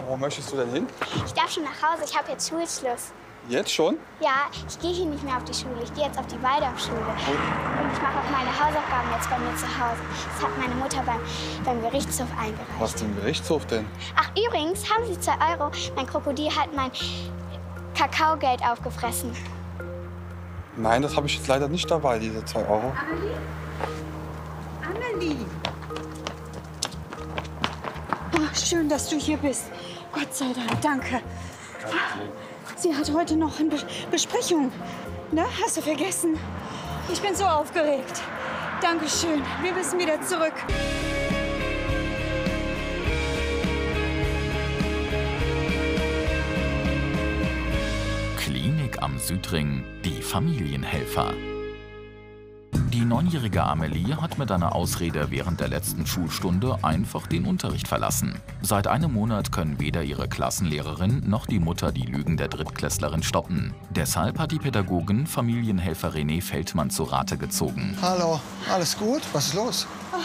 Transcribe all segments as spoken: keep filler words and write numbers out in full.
Wo möchtest du denn hin? Ich darf schon nach Hause, ich habe jetzt Schulschluss. Jetzt schon? Ja, ich gehe hier nicht mehr auf die Schule, ich gehe jetzt auf die Waldorfschule. Und ich mache auch meine Hausaufgaben jetzt bei mir zu Hause. Das hat meine Mutter beim, beim Gerichtshof eingereicht. Was für ein Gerichtshof denn? Ach, übrigens, haben Sie zwei Euro? Mein Krokodil hat mein Kakaogeld aufgefressen. Nein, das habe ich jetzt leider nicht dabei, diese zwei Euro. Amelie? Amelie! Oh, schön, dass du hier bist. Gott sei Dank, danke. Sie hat heute noch eine Be Besprechung. Ne? Hast du vergessen? Ich bin so aufgeregt. Dankeschön. Wir müssen wieder zurück. Klinik am Südring, die Familienhelfer. Die neunjährige Amelie hat mit einer Ausrede während der letzten Schulstunde einfach den Unterricht verlassen. Seit einem Monat können weder ihre Klassenlehrerin noch die Mutter die Lügen der Drittklässlerin stoppen. Deshalb hat die Pädagogin Familienhelfer René Feldmann zu Rate gezogen. Hallo, alles gut? Was ist los?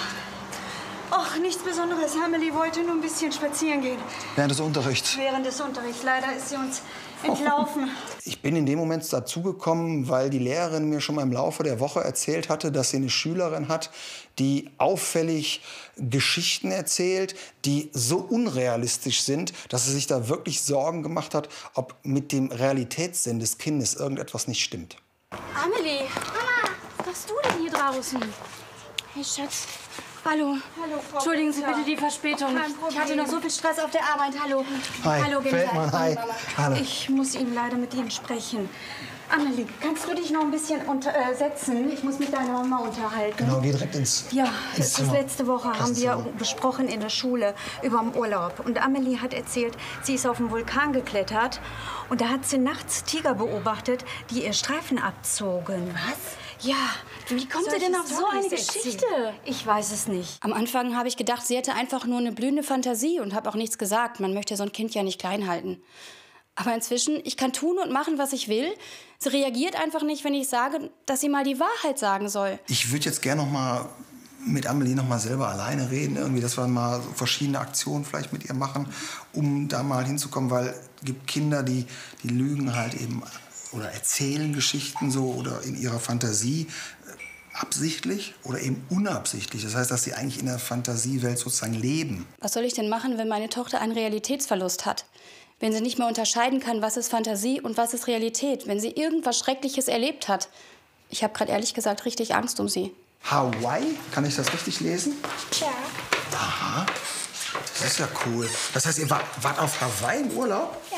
Ach, nichts Besonderes. Amelie wollte nur ein bisschen spazieren gehen. Während des Unterrichts? Während des Unterrichts. Leider ist sie uns entlaufen. Ich bin in dem Moment dazugekommen, weil die Lehrerin mir schon mal im Laufe der Woche erzählt hatte, dass sie eine Schülerin hat, die auffällig Geschichten erzählt, die so unrealistisch sind, dass sie sich da wirklich Sorgen gemacht hat, ob mit dem Realitätssinn des Kindes irgendetwas nicht stimmt. Amelie, Mama, was machst du denn hier draußen? Hey, Schatz. Hallo. Hallo, Frau Entschuldigen Sie Günther. bitte die Verspätung. Kein Problem. Ich hatte noch so viel Stress auf der Arbeit. Hallo. Hi, Hallo, Feldmann, hi. Hallo. Ich muss Ihnen leider mit Ihnen sprechen. Amelie, kannst du dich noch ein bisschen unter, äh, setzen? Ich muss mit deiner Mama unterhalten. Genau, geh direkt ins Ja, ins das Zimmer. letzte Woche haben wir Klassenzimmer. besprochen in der Schule über den Urlaub. Und Amelie hat erzählt, sie ist auf den Vulkan geklettert. Und da hat sie nachts Tiger beobachtet, die ihr Streifen abzogen. Was? Ja. Wie kommt sie Solche denn auf so eine Storys Geschichte? erzählen. Ich weiß es nicht. Am Anfang habe ich gedacht, sie hätte einfach nur eine blühende Fantasie und habe auch nichts gesagt. Man möchte so ein Kind ja nicht klein halten. Aber inzwischen, ich kann tun und machen, was ich will. Sie reagiert einfach nicht, wenn ich sage, dass sie mal die Wahrheit sagen soll. Ich würde jetzt gerne noch mal mit Amelie noch mal selber alleine reden, irgendwie, dass wir mal so verschiedene Aktionen vielleicht mit ihr machen, um da mal hinzukommen, weil es gibt Kinder, die, die lügen halt eben oder erzählen Geschichten so oder in ihrer Fantasie äh, absichtlich oder eben unabsichtlich. Das heißt, dass sie eigentlich in der Fantasiewelt sozusagen leben. Was soll ich denn machen, wenn meine Tochter einen Realitätsverlust hat? Wenn sie nicht mehr unterscheiden kann, was ist Fantasie und was ist Realität? Wenn sie irgendwas Schreckliches erlebt hat? Ich habe gerade ehrlich gesagt richtig Angst um sie. Hawaii? Kann ich das richtig lesen? Ja. Aha, das ist ja cool. Das heißt, ihr wart, wart auf Hawaii im Urlaub? Ja.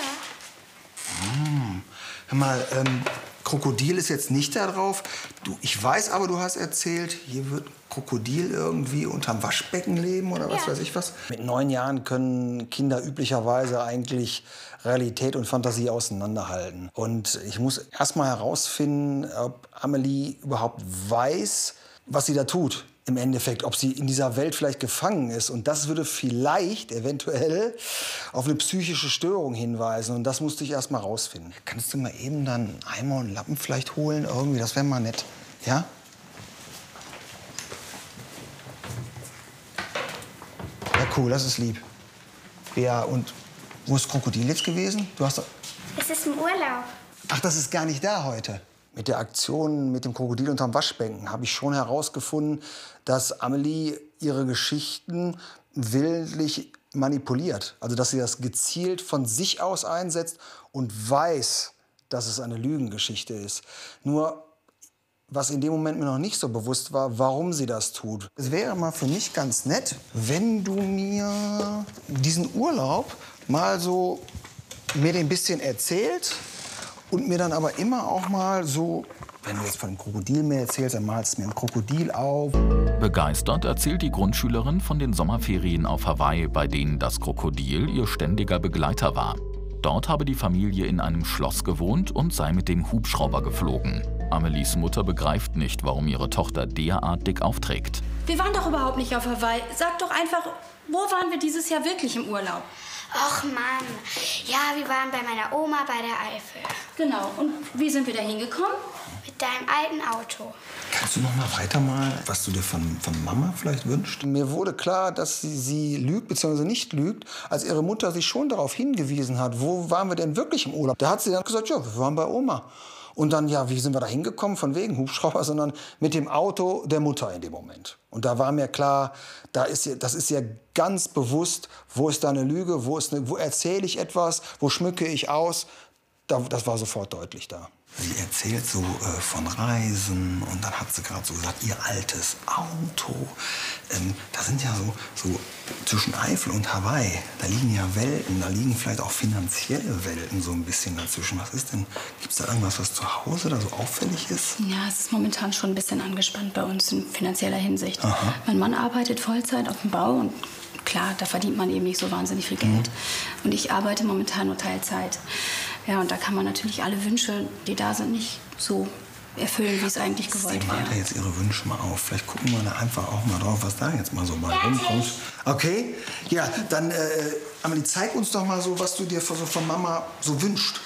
Hm. Hör mal, ähm, Krokodil ist jetzt nicht da drauf. Du, ich weiß aber, du hast erzählt, hier wird Krokodil irgendwie unterm Waschbecken leben oder was Ja. weiß ich was. Mit neun Jahren können Kinder üblicherweise eigentlich Realität und Fantasie auseinanderhalten. Und ich muss erst mal herausfinden, ob Amelie überhaupt weiß, was sie da tut. Im Endeffekt, ob sie in dieser Welt vielleicht gefangen ist. Und das würde vielleicht, eventuell, auf eine psychische Störung hinweisen. Und das musste ich erst mal rausfinden. Kannst du mal eben dann einen Eimer und Lappen vielleicht holen? Irgendwie, das wäre mal nett. Ja? Ja, cool, das ist lieb. Ja, und wo ist Krokodil jetzt gewesen? Du hast doch... Es ist im Urlaub. Ach, das ist gar nicht da heute. Mit der Aktion mit dem Krokodil unterm Waschbecken habe ich schon herausgefunden, dass Amelie ihre Geschichten willentlich manipuliert. Also dass sie das gezielt von sich aus einsetzt und weiß, dass es eine Lügengeschichte ist. Nur, was in dem Moment mir noch nicht so bewusst war, warum sie das tut. Es wäre mal für mich ganz nett, wenn du mir diesen Urlaub mal so mir den ein bisschen erzählst. Und mir dann aber immer auch mal so, wenn du jetzt von einem Krokodil mir erzählst, dann malst du mir ein Krokodil auf. Begeistert erzählt die Grundschülerin von den Sommerferien auf Hawaii, bei denen das Krokodil ihr ständiger Begleiter war. Dort habe die Familie in einem Schloss gewohnt und sei mit dem Hubschrauber geflogen. Amelies Mutter begreift nicht, warum ihre Tochter derart dick aufträgt. Wir waren doch überhaupt nicht auf Hawaii. Sag doch einfach, wo waren wir dieses Jahr wirklich im Urlaub? Och Mann. Ja, wir waren bei meiner Oma bei der Eifel. Genau. Und wie sind wir da hingekommen? Mit deinem alten Auto. Kannst du noch mal weitermalen, was du dir von, von Mama vielleicht wünschst? Mir wurde klar, dass sie, sie lügt bzw. nicht lügt, als ihre Mutter sich schon darauf hingewiesen hat, wo waren wir denn wirklich im Urlaub? Da hat sie dann gesagt, ja, wir waren bei Oma. Und dann, ja, wie sind wir da hingekommen? Von wegen Hubschrauber, sondern mit dem Auto der Mutter in dem Moment. Und da war mir klar, da ist ja, das ist ja ganz bewusst, wo ist da eine Lüge, wo, ist eine, wo erzähle ich etwas, wo schmücke ich aus. Da, das war sofort deutlich da. Sie erzählt so äh, von Reisen und dann hat sie gerade so gesagt, ihr altes Auto. Ähm, da sind ja so, so zwischen Eifel und Hawaii, da liegen ja Welten, da liegen vielleicht auch finanzielle Welten so ein bisschen dazwischen. Was ist denn, gibt es da irgendwas, was zu Hause da so auffällig ist? Ja, es ist momentan schon ein bisschen angespannt bei uns in finanzieller Hinsicht. Aha. Mein Mann arbeitet Vollzeit auf dem Bau und klar, da verdient man eben nicht so wahnsinnig viel Geld. Mhm. Und ich arbeite momentan nur Teilzeit. Ja, und da kann man natürlich alle Wünsche, die da sind, nicht so erfüllen, wie es eigentlich gewollt Sie malt ja wäre. jetzt Ihre Wünsche mal auf. Vielleicht gucken wir da einfach auch mal drauf, was da jetzt mal so bei rumkommt. Okay? Ja, dann, äh, Amelie, zeig uns doch mal so, was du dir von, so von Mama so wünschst.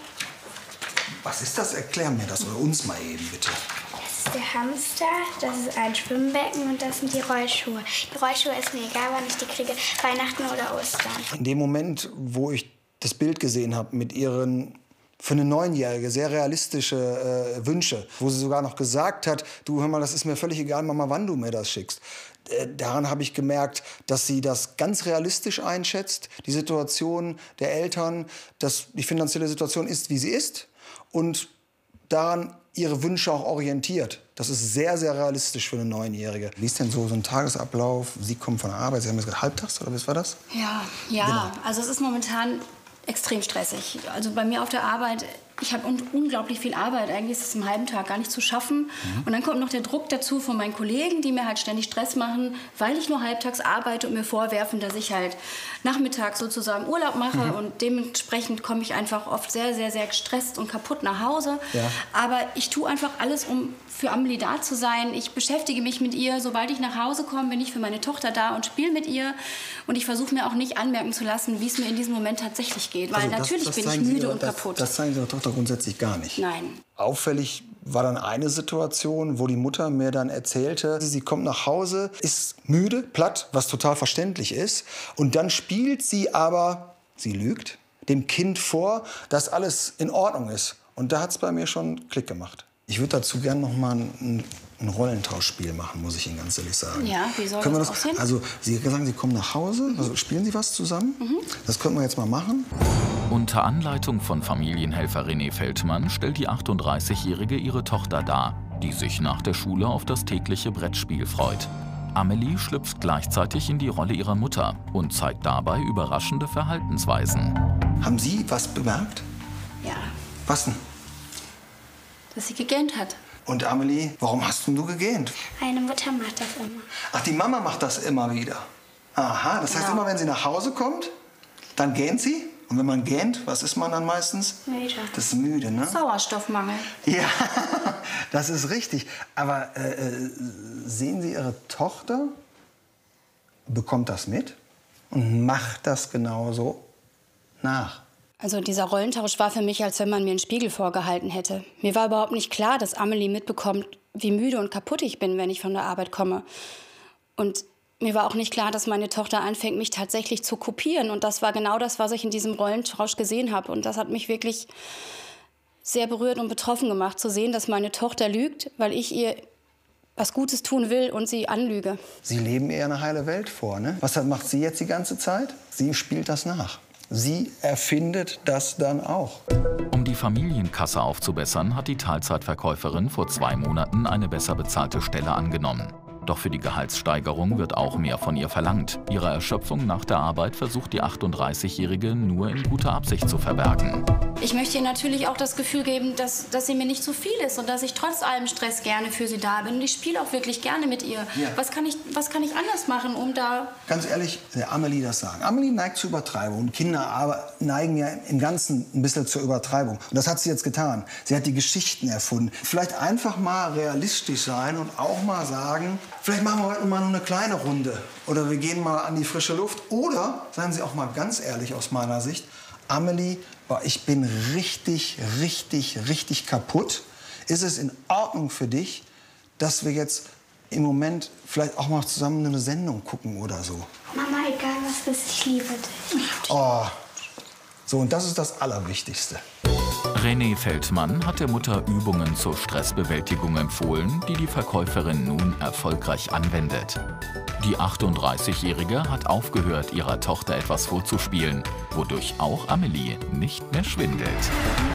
Was ist das? Erklär mir das oder uns mal eben, bitte. Das ist der Hamster, das ist ein Schwimmbecken und das sind die Rollschuhe. Die Rollschuhe ist mir egal, wann ich die kriege, Weihnachten oder Ostern. In dem Moment, wo ich das Bild gesehen habe mit ihren für eine Neunjährige sehr realistische äh, Wünsche, wo sie sogar noch gesagt hat, du hör mal, das ist mir völlig egal, Mama, wann du mir das schickst. Äh, daran habe ich gemerkt, dass sie das ganz realistisch einschätzt, die Situation der Eltern, dass die finanzielle Situation ist, wie sie ist und daran ihre Wünsche auch orientiert. Das ist sehr, sehr realistisch für eine Neunjährige. Wie ist denn so, so ein Tagesablauf? Sie kommen von der Arbeit, Sie haben gesagt, halbtags oder was war das? Ja, ja. Genau. Also es ist momentan extrem stressig. Also bei mir auf der Arbeit, ich habe un unglaublich viel Arbeit. Eigentlich ist es im halben Tag gar nicht zu schaffen. Mhm. Und dann kommt noch der Druck dazu von meinen Kollegen, die mir halt ständig Stress machen, weil ich nur halbtags arbeite und mir vorwerfen, dass ich halt nachmittags sozusagen Urlaub mache. Mhm. Und dementsprechend komme ich einfach oft sehr, sehr, sehr gestresst und kaputt nach Hause. Ja. Aber ich tue einfach alles, um für Amelie da zu sein. Ich beschäftige mich mit ihr. Sobald ich nach Hause komme, bin ich für meine Tochter da und spiele mit ihr. Und ich versuche mir auch nicht anmerken zu lassen, wie es mir in diesem Moment tatsächlich geht. Weil Also das- natürlich das bin ich zeigen Sie müde Ihrer- und das, kaputt. Das zeigen Sie Ihrer Tochter grundsätzlich gar nicht. Nein. Auffällig war dann eine Situation, wo die Mutter mir dann erzählte, sie kommt nach Hause, ist müde, platt, was total verständlich ist. Und dann spielt sie aber, sie lügt, dem Kind vor, dass alles in Ordnung ist. Und da hat es bei mir schon Klick gemacht. Ich würde dazu gerne noch mal ein, ein Rollentauschspiel machen, muss ich Ihnen ganz ehrlich sagen. Ja, wie soll Können wir das das aussehen? Also, Sie sagen, Sie kommen nach Hause, also spielen Sie was zusammen? Mhm. Das könnten wir jetzt mal machen. Unter Anleitung von Familienhelfer René Feldmann stellt die achtunddreißigjährige ihre Tochter dar, die sich nach der Schule auf das tägliche Brettspiel freut. Amelie schlüpft gleichzeitig in die Rolle ihrer Mutter und zeigt dabei überraschende Verhaltensweisen. Haben Sie was bemerkt? Ja, Was denn? dass sie gegähnt hat. Und Amelie, warum hast denn du gegähnt? Meine Mutter macht das immer. Ach, die Mama macht das immer wieder. Aha, das heißt Genau. immer, wenn sie nach Hause kommt, dann gähnt sie. Und wenn man gähnt, was ist man dann meistens? Müde. Das ist müde, ne? Sauerstoffmangel. Ja, das ist richtig. Aber äh, äh, sehen Sie Ihre Tochter, bekommt das mit und macht das genauso nach? Also dieser Rollentausch war für mich, als wenn man mir einen Spiegel vorgehalten hätte. Mir war überhaupt nicht klar, dass Amelie mitbekommt, wie müde und kaputt ich bin, wenn ich von der Arbeit komme. Und mir war auch nicht klar, dass meine Tochter anfängt, mich tatsächlich zu kopieren. Und das war genau das, was ich in diesem Rollentausch gesehen habe. Und das hat mich wirklich sehr berührt und betroffen gemacht, zu sehen, dass meine Tochter lügt, weil ich ihr was Gutes tun will und sie anlüge. Sie leben ihr eine heile Welt vor, ne? Was macht sie jetzt die ganze Zeit? Sie spielt das nach. Sie erfindet das dann auch. Um die Familienkasse aufzubessern, hat die Teilzeitverkäuferin vor zwei Monaten eine besser bezahlte Stelle angenommen. Doch für die Gehaltssteigerung wird auch mehr von ihr verlangt. Ihre Erschöpfung nach der Arbeit versucht die achtunddreißigjährige nur in guter Absicht zu verbergen. Ich möchte ihr natürlich auch das Gefühl geben, dass, dass sie mir nicht zu viel ist und dass ich trotz allem Stress gerne für sie da bin. Und ich spiele auch wirklich gerne mit ihr. Ja. Was kann ich, was kann ich anders machen, um da... Ganz ehrlich, der Amelie das sagen. Amelie neigt zur Übertreibung. Und Kinder aber neigen ja im Ganzen ein bisschen zur Übertreibung. Und das hat sie jetzt getan. Sie hat die Geschichten erfunden. Vielleicht einfach mal realistisch sein und auch mal sagen, vielleicht machen wir heute mal nur eine kleine Runde. Oder wir gehen mal an die frische Luft. Oder, seien Sie auch mal ganz ehrlich aus meiner Sicht, Amelie, boah, ich bin richtig, richtig, richtig kaputt. Ist es in Ordnung für dich, dass wir jetzt im Moment vielleicht auch mal zusammen eine Sendung gucken oder so? Mama, egal was ist, ich liebe dich. Oh, so, und das ist das Allerwichtigste. René Feldmann hat der Mutter Übungen zur Stressbewältigung empfohlen, die die Verkäuferin nun erfolgreich anwendet. Die achtunddreißigjährige hat aufgehört, ihrer Tochter etwas vorzuspielen, wodurch auch Amelie nicht mehr schwindelt.